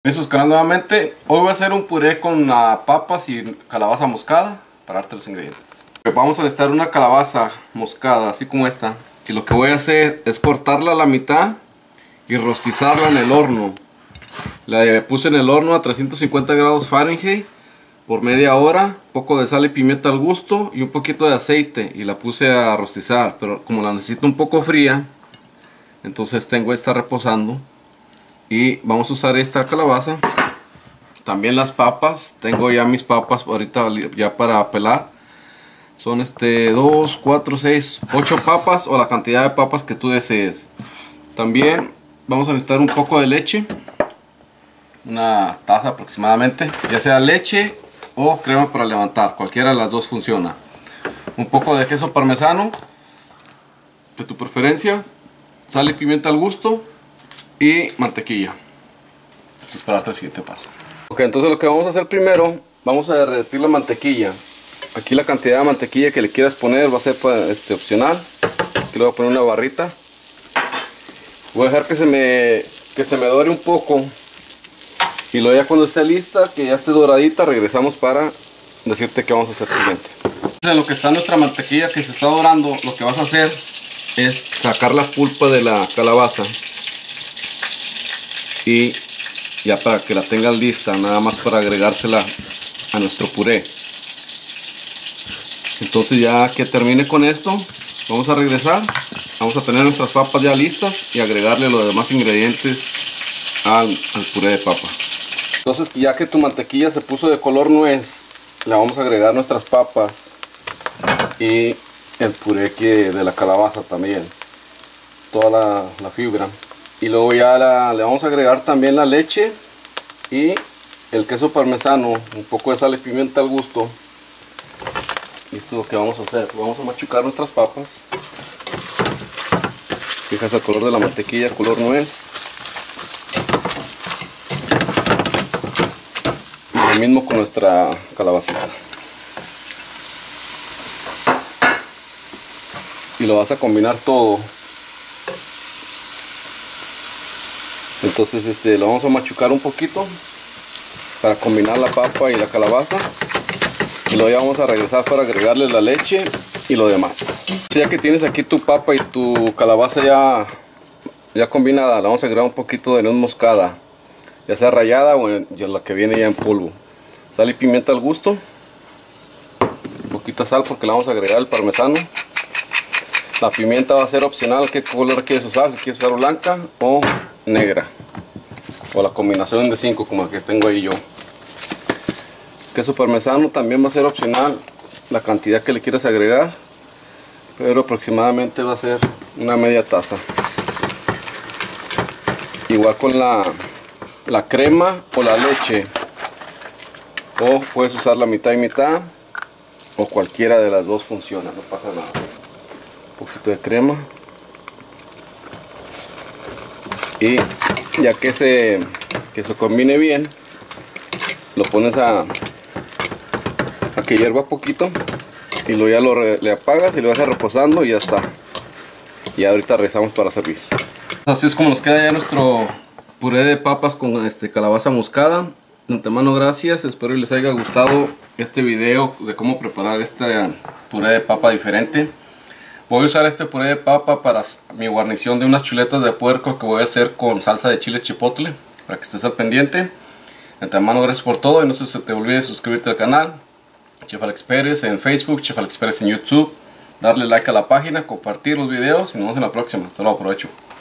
Bienvenidos a su canal nuevamente. Hoy voy a hacer un puré con papas y calabaza moscada para darte los ingredientes. Vamos a necesitar una calabaza moscada así como esta, y lo que voy a hacer es cortarla a la mitad y rostizarla en el horno. La puse en el horno a 350 grados Fahrenheit por media hora, poco de sal y pimienta al gusto y un poquito de aceite, y la puse a rostizar, pero como la necesito un poco fría, entonces tengo esta reposando. Y vamos a usar esta calabaza. También las papas, tengo ya mis papas ahorita ya para pelar. Son 2, 4, 6, 8 papas, o la cantidad de papas que tú desees. También vamos a necesitar un poco de leche, una taza aproximadamente, ya sea leche o crema para levantar, cualquiera de las dos funciona. Un poco de queso parmesano de tu preferencia, sal y pimienta al gusto y mantequilla. Esperarte el siguiente paso. Ok, entonces lo que vamos a hacer primero, vamos a derretir la mantequilla. Aquí la cantidad de mantequilla que le quieras poner va a ser opcional. Aquí le voy a poner una barrita. Voy a dejar que se me dore un poco, y luego ya cuando esté lista, que ya esté doradita, regresamos para decirte qué vamos a hacer siguiente. Entonces, en lo que está nuestra mantequilla que se está dorando, lo que vas a hacer es sacar la pulpa de la calabaza, y ya para que la tengas lista, nada más para agregársela a nuestro puré. Entonces ya que termine con esto, vamos a regresar, vamos a tener nuestras papas ya listas y agregarle los demás ingredientes al puré de papa. Entonces, ya que tu mantequilla se puso de color nuez, le vamos a agregar nuestras papas y el puré de la calabaza también, toda la fibra. Y luego ya le vamos a agregar también la leche y el queso parmesano, un poco de sal y pimienta al gusto. Y esto es lo que vamos a hacer. Vamos a machucar nuestras papas. Fijas el color de la mantequilla, color nuez. Y lo mismo con nuestra calabacita. Y lo vas a combinar todo. Entonces lo vamos a machucar un poquito para combinar la papa y la calabaza, y luego ya vamos a regresar para agregarle la leche y lo demás. Ya que tienes aquí tu papa y tu calabaza ya combinada, le vamos a agregar un poquito de nuez moscada, ya sea rallada o la que viene ya en polvo. Sal y pimienta al gusto, un poquito de sal porque le vamos a agregar el parmesano. La pimienta va a ser opcional, qué color quieres usar, si quieres usar blanca o negra, o la combinación de 5 como la que tengo ahí yo. Queso parmesano también va a ser opcional, la cantidad que le quieras agregar, pero aproximadamente va a ser una media taza. Igual con la crema o la leche, o puedes usar la mitad y mitad, o cualquiera de las dos funciona, no pasa nada. Un poquito de crema, y ya que se combine bien, lo pones a que hierva poquito, y luego ya le apagas y lo dejas reposando y ya está. Y ahorita regresamos para servir. Así es como nos queda ya nuestro puré de papas con calabaza moscada. De antemano, gracias, espero que les haya gustado este video de cómo preparar este puré de papa diferente. Voy a usar este puré de papa para mi guarnición de unas chuletas de puerco que voy a hacer con salsa de chile chipotle, para que estés al pendiente. De antemano, gracias por todo, y no se te olvide suscribirte al canal Chef Alex Pérez en Facebook, Chef Alex Pérez en YouTube, darle like a la página, compartir los videos, y nos vemos en la próxima. Hasta luego, aprovecho.